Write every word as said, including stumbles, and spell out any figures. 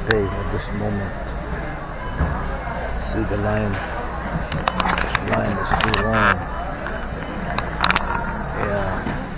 pay at this moment. See the line. This line is too long. Yeah.